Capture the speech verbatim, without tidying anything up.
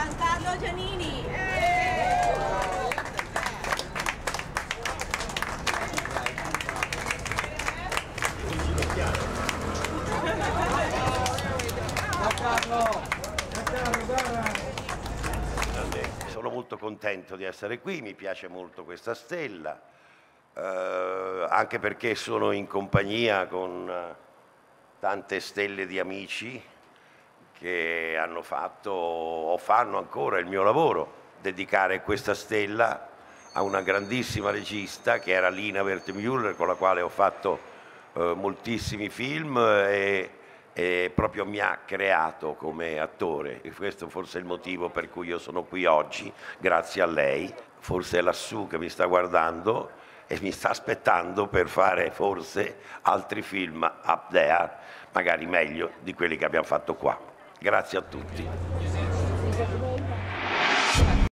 Giancarlo Giannini. Sono molto contento di essere qui, mi piace molto questa stella, eh, anche perché sono in compagnia con eh, tante stelle di amici che hanno fatto o fanno ancora il mio lavoro, dedicare questa stella a una grandissima regista che era Lina Wertmüller, con la quale ho fatto eh, moltissimi film e, e proprio mi ha creato come attore, e questo forse è il motivo per cui io sono qui oggi, grazie a lei. Forse è lassù che mi sta guardando e mi sta aspettando per fare forse altri film up there, magari meglio di quelli che abbiamo fatto qua. Grazie a tutti.